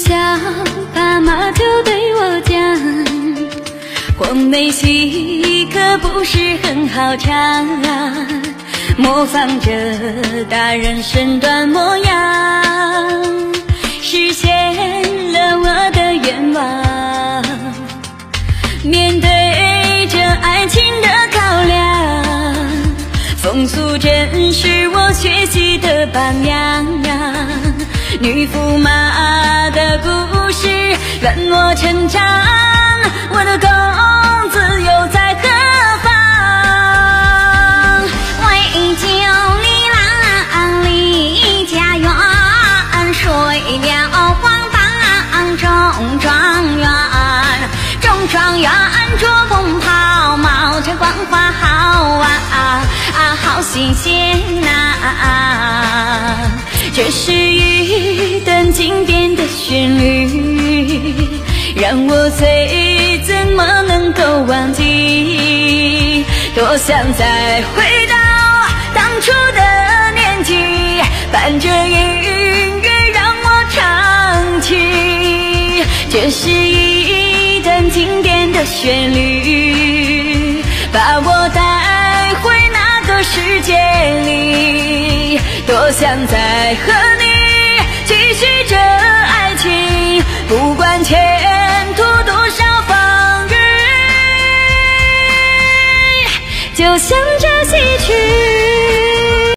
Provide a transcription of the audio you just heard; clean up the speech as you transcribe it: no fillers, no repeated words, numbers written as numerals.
小爸妈就对我讲，黄梅戏可不是很好唱，模仿着大人身段模样，实现了我的愿望。面对着爱情的考量，风俗真是我学习的榜样。女驸马的故事伴我成长，我的公子又在何方？ 为救你郎离家园，睡了黄榜中状元，中状元着风袍，帽着冠花好啊，好新鲜呐！这是一段经典的旋律，让我最怎么能够忘记？多想再回到当初的年纪，伴着音乐让我唱起。这是一段经典的旋律，把我带回那个世界里。多想再和你继续这爱情，不管前途多少风雨，就像